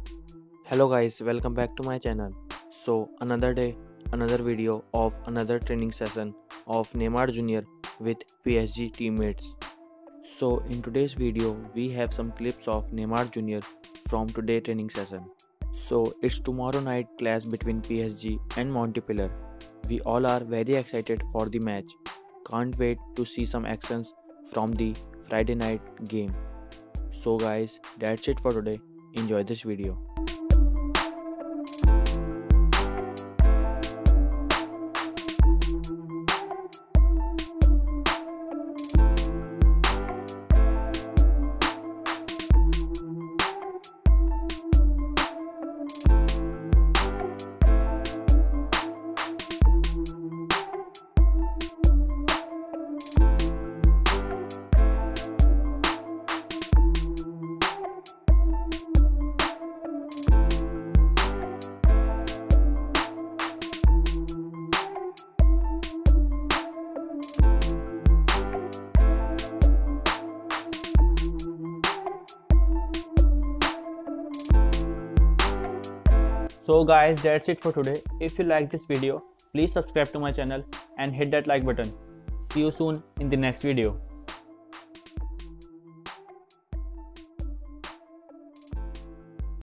Hello guys, welcome back to my channel. So another day, another video of another training session of Neymar Jr. with PSG teammates. So in today's video, we have some clips of Neymar Jr. from today training session. So it's tomorrow night clash between PSG and Montpellier. We all are very excited for the match. Can't wait to see some actions from the Friday night game. So guys, that's it for today. Enjoy this video. So guys, that's it for today. If you like this video, please subscribe to my channel and hit that like button. See you soon in the next video.